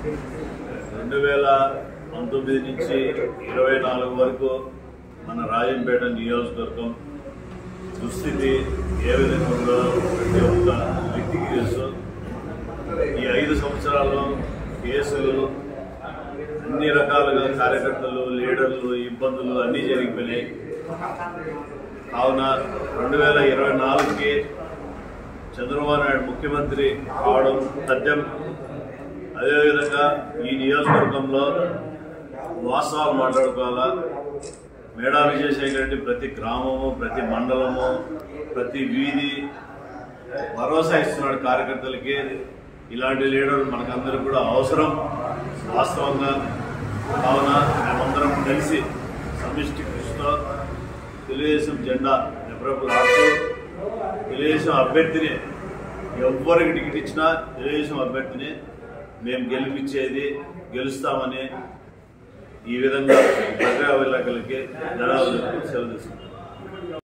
2019 నుంచి 24 వరకు మన రాజంపేట నియోజకవర్గం దుస్థితి ఏ విధంగా ఉందో ప్రతి ఒక్క వ్యక్తికి తెలుసు. ఈ 5 సంవత్సరాల్లో కేసులు, అన్ని రకాలుగా కార్యకర్తలు, లీడర్లు, ఇబ్బందులు అన్నీ జరిగిపోయినాయి. కావున 2024కి చంద్రబాబు నాయుడు ముఖ్యమంత్రి కావడం సత్యం. అదేవిధంగా ఈ నియోజకవర్గంలో వాస్తవాలు మాట్లాడుకోవాలా. మేడా విజయశేఖర రెడ్డి ప్రతి గ్రామము, ప్రతి మండలము, ప్రతి వీధి భరోసా ఇస్తున్నాడు కార్యకర్తలకి. ఇలాంటి లీడర్లు మనకందరికీ కూడా అవసరం వాస్తవంగా. కావున మేమందరం కలిసి సమిష్టి కృషితో తెలుగుదేశం జెండా ఎప్పుడూ తెలుగుదేశం అభ్యర్థిని ఎవ్వరికి టికెట్ ఇచ్చినా తెలుగుదేశం అభ్యర్థిని మేము గెలుస్తామని ఈ విధంగా ప్రజా విలేకరులకి జనాలు సెలవు తీసుకుంటాం.